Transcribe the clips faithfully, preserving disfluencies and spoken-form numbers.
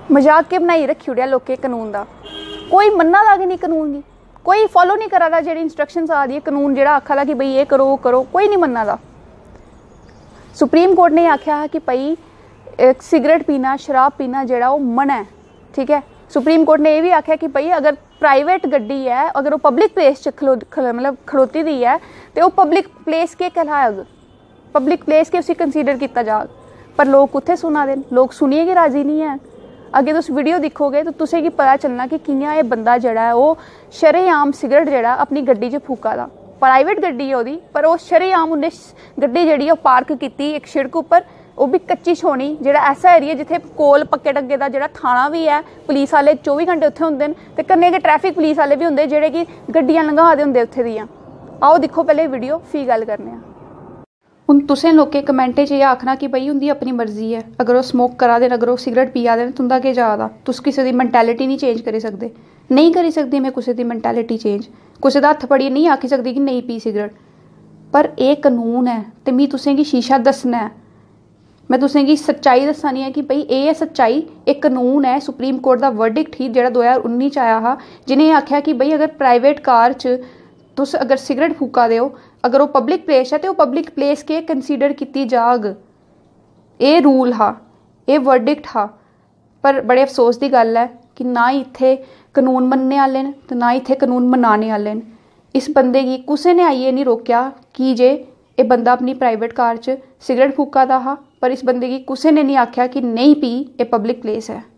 मजाक के बनाई रखी ओड़ेआ लोकें कानून का। कोई मन्ना दा गै नहीं कानून गी, कोई फॉलो नहीं करा दा। जेह्ड़ी इंस्ट्रक्शनस आ दी है कानून जेह्ड़ा आखा दा कि भाई ये करो करो, कोई नहीं मन्ना दा। सुप्रीम कोर्ट ने आख्या कि भाई सिगरेट पीना शराब पीना जेह्ड़ा ओह् मना है, ठीक है। सुप्रीम कोर्ट ने यह भी आख्या कि भाई अगर प्राइवेट गड्डी है, अगर वो पब्लिक प्लेस च खलो मतलब खड़ोती दी है तो वो पब्लिक प्लेस के कहलाग, पब्लिक प्लेस के उसी कंसीडर किया जाग। पर लोग कुत्थे सुना दे, लोग सुनिए गै राजी नहीं है। अगे तुस वीडियो दिक्खोगे तो तुसें गी पता चलना कि कि'यां एह् बंदा जेह्ड़ा है ओह् शरेआम सिगरेट जेह्ड़ा अपनी गड्डी च फूका दा। प्राइवेट गड्डी है ओह्दी, पर ओह् शरेआम उन्नै गड्डी जेह्ड़ी ओह् पार्क कीती इक शिड़क उप्पर, ओह् भी कच्ची छोनी, जेह्ड़ा ऐसा एरिया जित्थे कोल पक्के डग्गे दा जेह्ड़ा थाना भी है, पुलिस आह्ले चौबी घंटे उत्थे होंदे न, ते कन्नै गै ट्रैफिक पुलिस आह्ले भी होंदे जेह्ड़े कि गड्डियां लंघा दे होंदे उत्थे दियां। आओ दिक्खो पैह्ले वीडियो, फ्ही गल्ल करने आं। हुण तुसें लोकें कमेंटें च एह् आखना कि भाई उं'दी अपनी मर्जी है, अगर ओह् स्मोक करा दे न, अगर ओह् सिगरेट पिया दे न, तुं'दा केह् जा दा? तुस किसे दी मैंटैलिटी नहीं चेंज करी सकदे। नहीं करी सकदी मैं कुसै दी मैंटैलिटी चेंज, कुसै दा हत्थ फड़ियै नहीं आखी सकदी कि नेईं पी सिगरेट। पर एह् कानून है ते मी तुसें गी शीशा दस्सना है, मैं तुसें गी सच्चाई दस्सनी है कि भाई एह् है सच्चाई। एक कानून है, सुप्रीम कोर्ट दा वर्डिक्ट ही जेह्ड़ा दो ज्हार उन्नी च आया हा, जिनें आखेआ कि भाई अगर प्राइवेट कार च तुस अगर सिगरेट फूका दे हो, अगर वो पब्लिक प्लेस है तो पब्लिक प्लेस के कंसीडर कीती जाग। एह् रूल हा, एह् वर्डिक्ट हा। पर बड़े अफसोस दी गल्ल है कि ना ही इत्थे कानून मनने आह्ले न ते ना ही इत्थे कानून मनाने आह्ले न। इस बंदे गी कुसै ने आइयै नहीं रोकेआ कि जे एह् बंदा अपनी प्राइवेट कार च सिगरेट फूका दा हा, पर इस बंदे गी कुसै ने नहीं आख्या कि नहीं पी, एह् पब्लिक प्लेस है।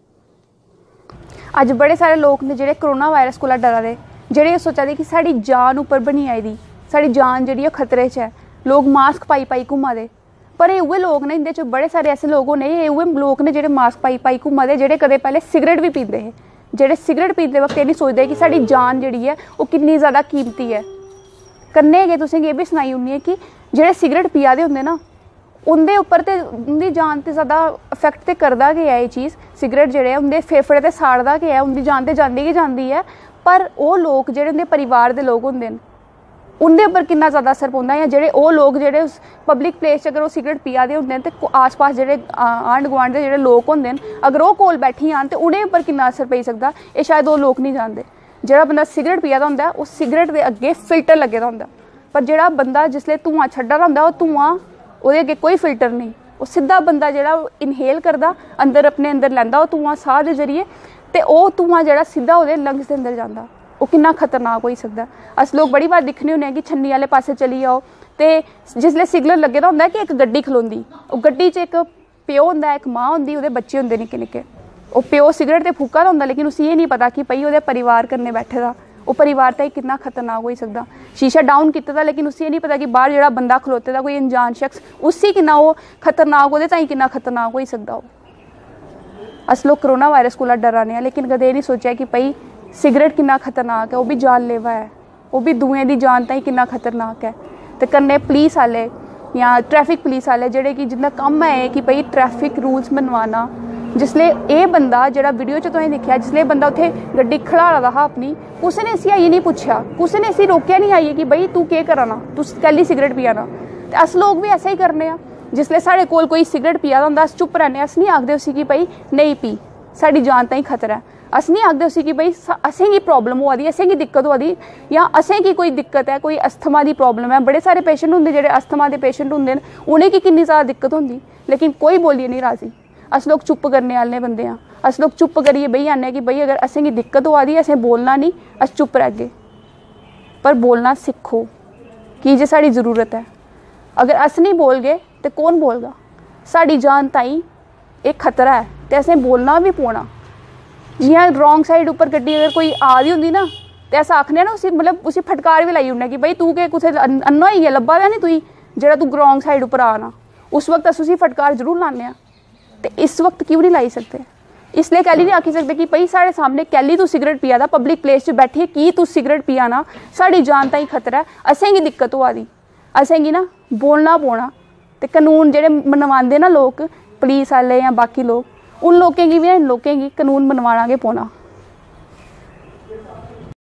अज बड़े सारे लोग ने जेह्ड़े कोरोना वायरस कोला डरा दे, जेह्ड़े सोचा दे कि साढ़ी जान उप्पर बनी आई दी, साढ़ी जान जेह्ड़ी ओह् खतरे च है। लोग मास्क पाई पाई घूमा दे, पर एह् उ'ऐ लोग ने, इंदे च बड़े सारे ऐसे लोग होने, एह् उ'ऐ लोग ने जेह्ड़े मास्क पाई पाई घूमा दे, जेह्ड़े कदें पैह्ले सिगरेट भी पींदे हे, जेह्ड़े सिगरेट पींदे वक्त एह् नहीं सोचदे कि साढ़ी जान जेह्ड़ी है ओह् किन्नी ज़्यादा कीमती है। कन्नै गै तुसेंगी एह् बी सनाई ओड़नी है कि जेह्ड़े सिगरेट पिया दे होंदे ना, उं'दे उप्पर ते उं'दी जान ते ज़्यादा अफैक्ट ते करदा गै है एह् चीज़। सिगरेट जेह्ड़े उं'दे फेफड़े ते साड़दा गै है, उं'दी जान ते जांदी गै जांदी है। पर ओह् लोग जेह्ड़े उं'दे परिवार दे लोग होंदे न, उं'दे उप्पर किन्ना ज़्यादा असर पौंदा, जां जेह्ड़े ओह् लोग जेह्ड़े उस पब्लिक प्लेस च अगर ओह् सिगरेट पिया दे होंदे न ते आस पास जेह्ड़े आंढ गुआंढ दे जेह्ड़े लोग होंदे न, अगर ओह् कोल बैठी जान ते उ'नें उप्पर किन्ना असर पेई सकदा, एह् शायद ओह् लोग नहीं जानदे। जेह्ड़ा बंदा सिगरेट पिया दा होंदा ओह् सिगरेट दे अग्गें फिल्टर लग्गे दा होंदा, पर जेह्ड़ा बंदा जिसलै धुआं छड्डा दा होंदा ओह् धुआं ओह्दे अग्गें कोई फिल्टर नहीं, ओह् सिद्धा बंदा जेह्ड़ा इनहेल करदा, अंदर अपने अंदर लैंदा ओह् धुआं साह् दे जरिए, ते ओह् धुआं जेह्ड़ा सिद्धा ओह्दे लंग्स दे अंदर जांदा। ओह् किन्ना खतरनाक होई सकदा। अस लोग बड़ी बार दिक्खने होन्ने कि छन्नी आह्ले पास्से चली जाओ ते जिसलै सिग्नल लग्गे दा होंदा कि इक गड्डी खलोंदी, ओह् गड्डी च इक प्यो होंदा, इक माँ होंदी, ओह्दे बच्चे होंदे निक्के निक्के। ओह् प्यो सिगरेट ते फूका दा होंदा, लेकिन उसी एह् नहीं पता कि भाई ओह्दे परिवार कन्नै बैठे दा, ओह् परिवार ताईं किन्ना खतरनाक होई सकदा। शीशा डाउन कीते दा, लेकिन उसी एह् नहीं पता कि बाहर जेह्ड़ा बंदा खलोते दा कोई अनजान शख्स, उसी किन्ना ओह् खतरनाक, ओह्दे ताईं किन्ना खतरनाक होई सकदा ओह्। अस लोग कोरोना वायरस कोला डरा ने, लेकिन कदें एह् नहीं सोचेआ कि भाई सिगरेट किन्ना खतरनाक है, ओह् भी जानलेवा है, ओह् भी दुएं दी जान ताईं किन्ना खतरनाक है। ते कन्नै पुलिस आह्ले जां ट्रैफिक पुलिस आह्ले जेह्ड़े कि जिंदा कम्म है कि भाई ट्रैफिक रूल्स मनवाना, जिसलै एह् बंदा जेह्ड़ा वीडियो च तुसें दिक्खेआ, जिसलै बंदा उत्थे गड्डी खड़ाला दा हा अपनी, कुसै ने इसी आइयै नहीं पुच्छेआ, कुसै ने इसी रोकेआ नहीं आइयै कि भाई तू केह् करा ना, तू कैली सिगरेट पिया ना। ते अस लोग भी ऐसा ही करने आं, जिसलै साढ़े कोल कोई सिगरेट पिया दा होंदा अस चुप रैह्ने, अस नहीं आखदे उसी कि भाई नेईं पी, साढ़ी जान ताईं खतरा है। अस नहीं आखदे उसी कि भाई असेंगी प्रॉब्लम होआ दी, असेंगी दिक्कत होआ दी, जां असेंगी कोई दिक्कत है, कोई अस्थमा दी प्रॉब्लम है। बड़े सारे पेशेंट होंदे जेह्ड़े अस्थमा दे पेशेंट होंदे न, उ'नेंगी किन्नी ज़्यादा दिक्कत होंदी, लेकिन कोई बोलियै नहीं राजी। अस लोग चुप करने आह्ले बंदे आं, अस लोग चुप करियै बेही जन्ने कि भाई अगर असेंगी दिक्कत होआ दी असें बोलना नहीं, अस चुप रैह्गे। पर बोलना सिक्खो कि जे साढ़ी ज़रूरत है। अगर अस नहीं बोलगे तो कौन बोलगा? साढ़ी जान ताईं एक खतरा है ते असें बोलना भी पौना। जियां रॉन्ग साइड उप्पर गड्डी अगर कोई आ दी होंदी ना, ते अस आखने ना उसी, मतलब उसी फटकार भी लाई ओड़ने कि भाई तू के कुछ अन्ना होई गेआ, लब्भा दा नहीं तुई जेह्ड़ा तू रॉन्ग साइड उप्पर आना। उस वक्त अस उसी फटकार जरूर लाने आं, ते इस वक्त क्यों नहीं लाई सकते? इसलिए कैली नहीं आखी सकते कि भाई साढ़े सामने कैली तू सिगरेट पिया दा, पब्लिक प्लेस च बैठिए की तू सिगरेट पिया ना, साढ़ी जान ताईं खतरा है, असेंगी दिक्कत होआ दी, असेंगी ना बोलना पौना। ते कानून जेह्ड़े मनवांदे ना लोग, पुलिस आह्ले जां बाकी लोग, उन लोकें गी भी इन लोकें गी कानून मनवाना गै पौना।